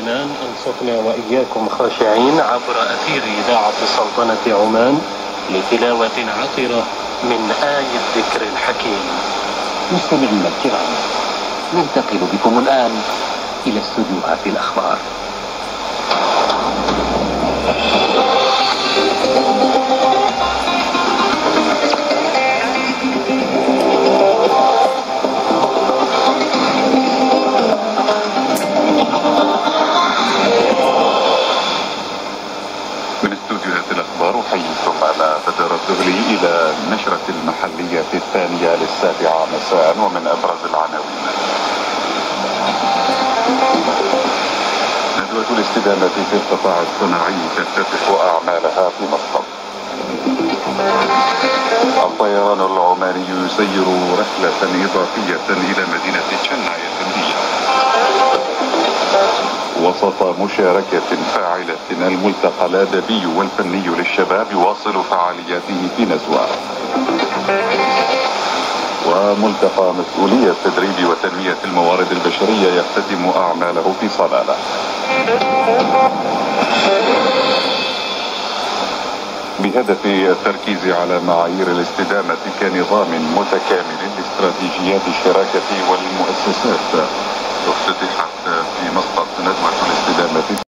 إيمان أنصتنا وإياكم خاشعين عبر أثير إذاعة سلطنة عمان لتلاوة عطرة من آية الذكر الحكيم. مستمعينا الكرام، ننتقل بكم الآن إلى استوديوهات الأخبار. من استوديوهات الأخبار أحييكم أنا بدر الدهلي إلى النشرة المحلية الثانية للسابعة مساء، ومن أبرز العناوين: ندوة الاستدامة في القطاع الصناعي تفتتح أعمالها في مسقط. الطيران العماني يسير رحلة إضافية إلى مدينة شنغهاي الهندية. وسط مشاركة فاعلة الملتقى الأدبي والفني للشباب يواصل فعالياته في نزوة. وملتقى مسؤولية التدريب وتنمية الموارد البشرية يختتم أعماله في صلالة. بهدف التركيز على معايير الاستدامة كنظام متكامل لاستراتيجيات الشراكة والمؤسسات، افتتحت في مسقط ندوة الاستدامة